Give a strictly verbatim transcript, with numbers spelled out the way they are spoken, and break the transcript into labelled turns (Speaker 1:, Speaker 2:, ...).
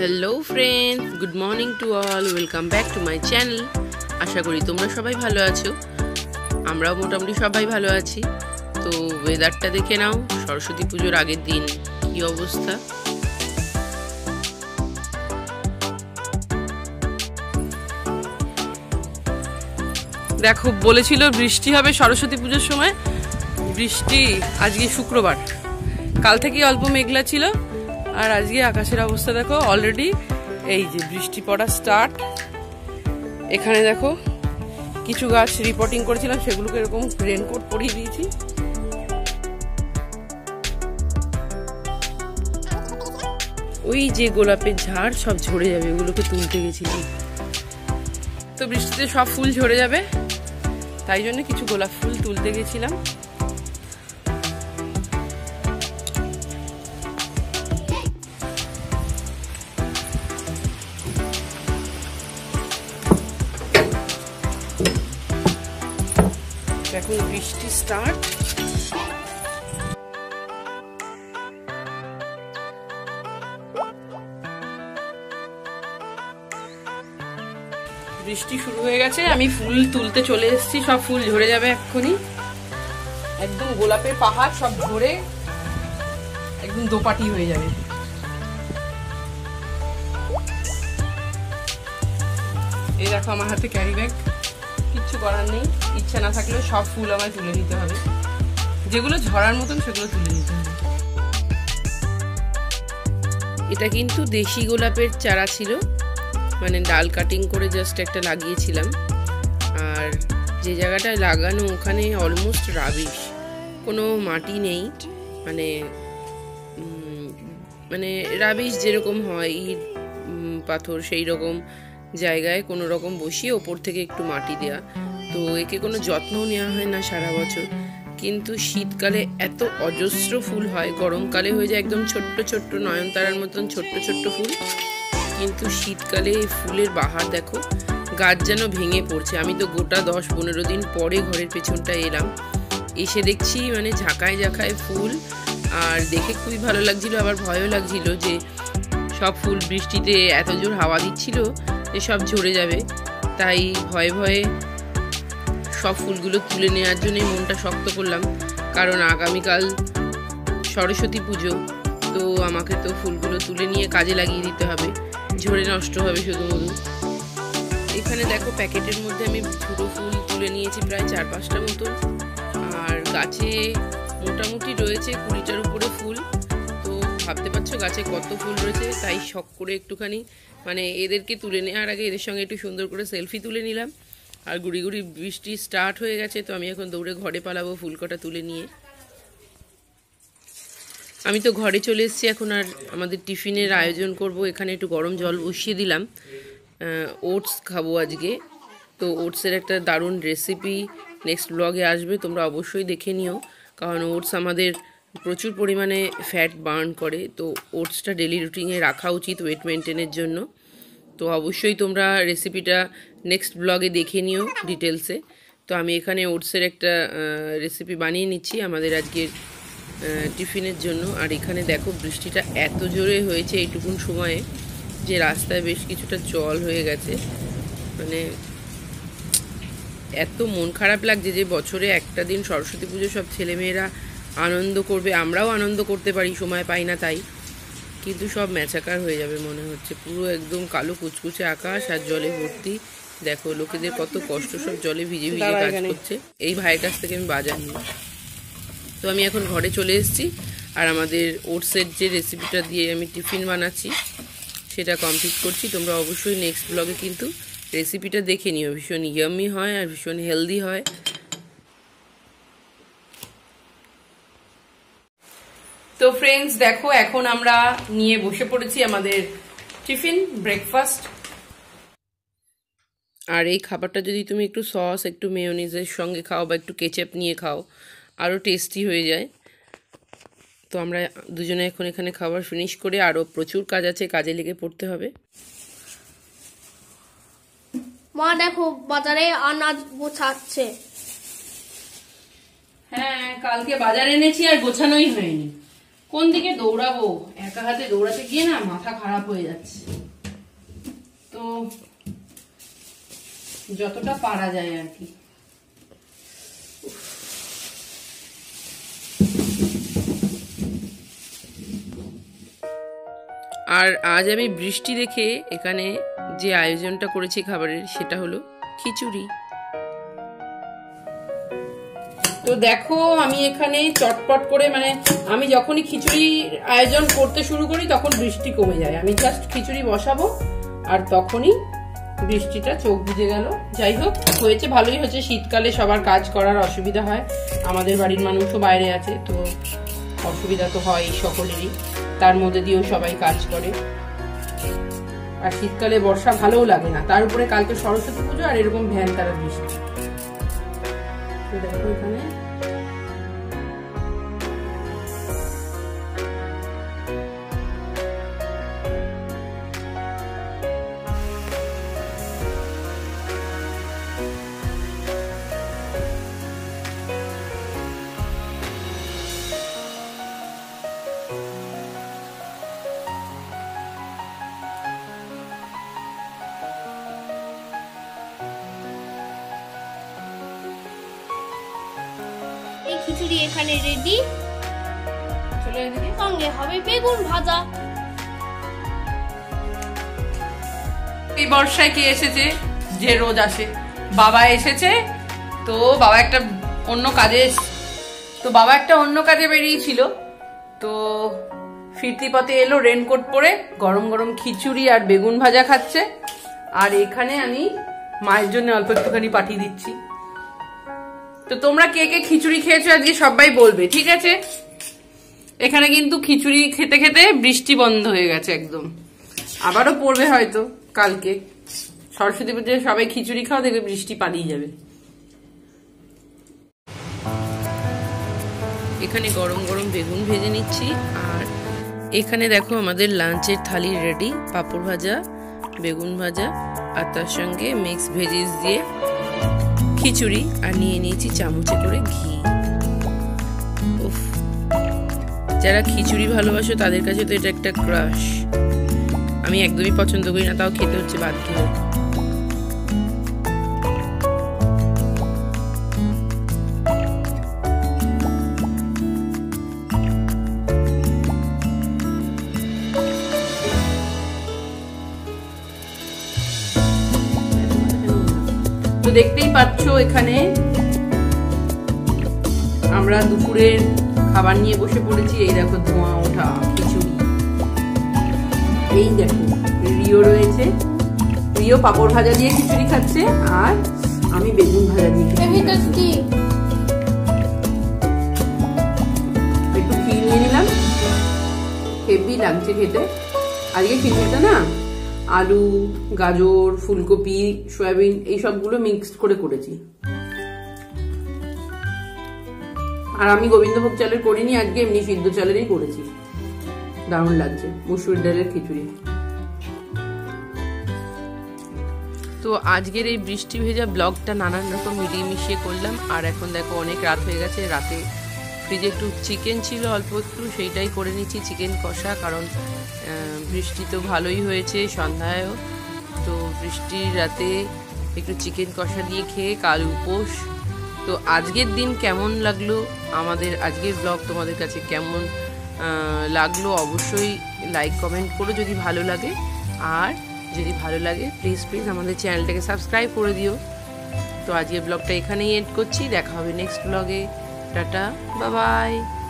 Speaker 1: Hello friends, good morning to all. Welcome back to my channel. আশা করি তোমরা সবাই ভালো আছো, আমরাও মোটামুটি সবাই ভালো আছি। তো ওয়েদারটা দেখে নাও, সরস্বতী পুজোর আগের দিন কি অবস্থা। দেখো, বলেছিল বৃষ্টি হবে সরস্বতী পুজোর সময়, বৃষ্টি আজকে শুক্রবার, কাল থেকে অল্প মেঘলা ছিল, আর আজকে আকাশের অবস্থা দেখো, অলরেডি এই যে বৃষ্টি পড়া স্টার্ট। এখানে দেখো কিছু গাছ রিপোর্টিং করেছিলাম, সেগুলোকে এরকম রেনকোট পরিয়ে দিয়েছি। ওই যে গোলাপের ঝাড় সব ঝরে যাবে, ওগুলোকে তুলতে গেছিলাম। তো বৃষ্টিতে সব ফুল ঝরে যাবে, তাই জন্য কিছু গোলাপ ফুল তুলতে গেছিলাম। এখন বৃষ্টি স্টার্ট। বৃষ্টি শুরু হয়ে গেছে, আমি ফুল তুলতে চলে এসেছি। সব ফুল ঝরে যাবে এক্ষুনি, একদম গোলাপের পাহাড় সব ঝরে একদম দোপাটি হয়ে যাবে। এই দেখো আমার হাতে ক্যারি ব্যাগ, কিচ্ছু করার নেই, ইচ্ছা না থাকলেও সব ফুল আমায় তুলে নিতে হবে, যেগুলো ঝরার মতন সেগুলো তুলে নিতে হবে। এটা কিন্তু দেশি গোলাপের চারা ছিল, মানে ডাল কাটিং করে জাস্ট একটা লাগিয়েছিলাম। আর যে জায়গাটায় লাগানো ওখানে অলমোস্ট রাবিশ, কোনো মাটি নেই, মানে মানে রাবিশ যেরকম হয় ইট পাথর, সেই রকম জায়গায় কোনো রকম বসিয়ে ওপর থেকে একটু মাটি দেয়া। তো একে কোনো যত্নও নেওয়া হয় না সারা বছর, কিন্তু শীতকালে এত অজস্র ফুল হয়, গরমকালে হয়ে যায় একদম ছোট্ট ছোট্ট নয়নতারার মতন ছোট্ট ছোট্ট ফুল, কিন্তু শীতকালে এই ফুলের বাহার দেখো, গাছ যেন ভেঙে পড়ছে। আমি তো গোটা দশ পনেরো দিন পরে ঘরের পেছনটা এলাম, এসে দেখছি মানে ঝাঁকায় ঝাঁকায় ফুল, আর দেখে খুবই ভালো লাগছিল, আবার ভয়ও লাগছিল যে সব ফুল বৃষ্টিতে এত জোর হাওয়া দিচ্ছিল যে সব ঝরে যাবে। তাই ভয়ে ভয়ে সব ফুলগুলো তুলে নেওয়ার জন্যই মনটা শক্ত করলাম, কারণ আগামীকাল সরস্বতী পুজো, তো আমাকে তো ফুলগুলো তুলে নিয়ে কাজে লাগিয়ে দিতে হবে, ঝরে নষ্ট হবে শুধু শুধু। এখানে দেখো প্যাকেটের মধ্যে আমি ছোটো ফুল তুলে নিয়েছি প্রায় চার পাঁচটা মতো, আর গাছে মোটামুটি রয়েছে কুড়িটার উপরে ফুল। তো ভাবতে পারছো গাছে কত ফুল রয়েছে, তাই শখ করে একটুখানি মানে এদেরকে তুলে নেওয়ার আগে এদের সঙ্গে একটু সুন্দর করে সেলফি তুলে নিলাম। আর গুড়ি গুড়ি বৃষ্টি স্টার্ট হয়ে গেছে, তো আমি এখন দৌড়ে ঘরে পালাবো ফুল কটা তুলে নিয়ে। আমি তো ঘরে চলে এসেছি এখন, আর আমাদের টিফিনের আয়োজন করব। এখানে একটু গরম জল বসিয়ে দিলাম, ওটস খাবো আজকে। তো ওটসের একটা দারুণ রেসিপি নেক্সট ব্লগে আসবে, তোমরা অবশ্যই দেখে নিও, কারণ ওটস আমাদের প্রচুর পরিমাণে ফ্যাট বার্ন করে। তো ওটসটা ডেলি রুটিনে রাখা উচিত ওয়েট মেনটেনের জন্য। তো অবশ্যই তোমরা রেসিপিটা নেক্সট ব্লগে দেখে নিও ডিটেলসে। তো আমি এখানে ওটসের একটা রেসিপি বানিয়ে নিচ্ছি আমাদের আজকের টিফিনের জন্য। আর এখানে দেখো বৃষ্টিটা এত জোরে হয়েছে এইটুকুন সময়ে যে রাস্তায় বেশ কিছুটা জল হয়ে গেছে, মানে এত মন খারাপ লাগছে যে বছরে একটা দিন সরস্বতী পুজো সব ছেলেমেয়েরা আনন্দ করবে, আমরাও আনন্দ করতে পারি, সময় পাই না তাই, কিন্তু সব ম্যাচাকার হয়ে যাবে মনে হচ্ছে। পুরো একদম কালো কুচকুচে আকাশ আর জলে ভর্তি। দেখো লোকেদের কত কষ্ট, সব জলে ভিজে ভিজে কাজ করছে। এই ভাইয়ের কাছ থেকে আমি বাজার নিই। তো আমি এখন ঘরে চলে এসেছি, আর আমাদের ওটসের যে রেসিপিটা দিয়ে আমি টিফিন বানাচ্ছি সেটা কমপ্লিট করছি। তোমরা অবশ্যই নেক্সট ব্লগে কিন্তু রেসিপিটা দেখে নিও, ভীষণ ইয়াম্মি হয় আর ভীষণ হেলদি হয়। তো ফ্রেন্ডস দেখো, এখন আমরা নিয়ে বসে পড়েছি আমাদের টিফিন ব্রেকফাস্ট। আর এই খাবারটা যদি তুমি একটু সস, একটু মেয়োনিজের সঙ্গে খাও বা একটু কেচাপ নিয়ে খাও, আরও টেস্টি হয়ে যায়। তো আমরা দুজনে এখন এখানে খাবার ফিনিশ করে, আরও প্রচুর কাজ আছে, কাজে লেগে পড়তে হবে।
Speaker 2: মা দেখো বাজারে আনাজ গোছাচ্ছে।
Speaker 1: হ্যাঁ, কালকে বাজার এনেছি আর গোছানোই হয়নি। কোন দিকে দৌড়াবো, একা হাতে দৌড়াতে গিয়ে না মাথা খারাপ হয়ে যাচ্ছে। তো যতটা পারা যায় আর কি। আর আজ আমি বৃষ্টি দেখে এখানে যে আয়োজনটা করেছি খাবারের সেটা হলো খিচুড়ি। তো দেখো আমি এখানে চটপট করে, মানে আমি যখনই খিচুড়ি আয়োজন করতে শুরু করি তখন বৃষ্টি কমে যায়। আমি জাস্ট খিচুড়ি বসাবো আর তখনই বৃষ্টিটা চোখ বুজে গেল। যাই হোক, হয়েছে, ভালোই হয়েছে। শীতকালে সবার কাজ করার অসুবিধা হয়, আমাদের বাড়ির মানুষও বাইরে আছে, তো অসুবিধা তো হয় সকলেরই, তার মধ্যে দিয়েও সবাই কাজ করে। আর শীতকালে বর্ষা ভালোও লাগে না, তার উপরে কালকে সরস্বতী পুজো আর এরকম ভ্যান তারা বৃষ্টি। তো দেখো এখানে
Speaker 2: খিচুড়ি এখানে রেডি।
Speaker 1: চলে এদিকে,
Speaker 2: সঙ্গে হবে বেগুন ভাজা।
Speaker 1: এই বর্ষায় কে এসেছে যে রোজ আসে? বাবা এসেছে। তো বাবা একটা অন্য কাজে তো বাবা একটা অন্য কাজে বেরিয়েছিল, তো ফিরতি পথে এলো রেনকোট পরে, গরম গরম খিচুড়ি আর বেগুন ভাজা খাচ্ছে। আর এখানে আমি মায়ের জন্য অল্প একটুখানি পাঠিয়ে দিচ্ছি। তো তোমরা কে কে খিচুড়ি খেয়েছো আজকে সবাই বলবে, ঠিক আছে? এখানে কিন্তু খিচুড়ি খেতে খেতে বৃষ্টি বন্ধ হয়ে গেছে একদম, আবারও পড়বে হয়তো কালকে। সরস্বতী পুজোয় সবাই খিচুড়ি খাওয়া, দেখবে বৃষ্টি পালিয়ে যাবে। এখানে গরম গরম বেগুন ভেজে নিচ্ছি। আর এখানে দেখো আমাদের লাঞ্চের থালি রেডি, পাঁপড় ভাজা, বেগুন ভাজা আর তার সঙ্গে মিক্স ভেজিস দিয়ে খিচুড়ি, আর নিয়ে নিয়েছি চামচে করে ঘি। উফ, যারা খিচুড়ি ভালোবাসো তাদের কাছে তো এটা একটা ক্রাশ। আমি একদমই পছন্দ করি না, তাও খেতে হচ্ছে বাধ্য হয়ে। তো দেখতেই পাচ্ছ এখানে আমরা দুপুরের খাবার নিয়ে বসে পড়েছি। এই দেখো ধোঁয়া ওঠা খিচুড়ি, এই দেখো রিও রয়েছে, রিও পাঁপড় ভাজা দিয়ে খিচুড়ি খাচ্ছে আর আমি বেগুন ভাজা দিয়ে খিচুড়ি খাচ্ছি। একটু ঘি নিয়ে নিলাম, হেভি লাগছে খেতে। আজকে খিচুড়িটা না আলু, গাজর, ফুলকপি, সয়াবিন এই সবগুলো মিক্সড করে করেছি। আর আমি গোবিন্দভোগ চালের করিনি, আজকে এমনি সিদ্ধ চালেরই করেছি। দারুণ লাগছে মসুর ডালের খিচুড়ি। তো আজকের এই বৃষ্টি ভেজা ব্লগটা নানান রকম মিলিয়ে মিশিয়ে করলাম। আর এখন দেখো অনেক রাত হয়ে গেছে, রাতে ফ্রিজে একটু চিকেন ছিল অল্প একটু, সেইটাই করে নিচ্ছি চিকেন কষা। কারণ বৃষ্টি তো ভালোই হয়েছে সন্ধ্যায়ও, তো বৃষ্টির রাতে একটু চিকেন কষা দিয়ে খেয়ে কাল উপোস। তো আজকের দিন কেমন লাগলো, আমাদের আজকের ব্লগ তোমাদের কাছে কেমন লাগলো অবশ্যই লাইক কমেন্ট করো যদি ভালো লাগে। আর যদি ভালো লাগে প্লিজ প্লিজ আমাদের চ্যানেলটাকে সাবস্ক্রাইব করে দিও। তো আজকের ব্লগটা এখানেই এন্ড করছি, দেখা হবে নেক্সট ব্লগে। টাটা, বাই বাই।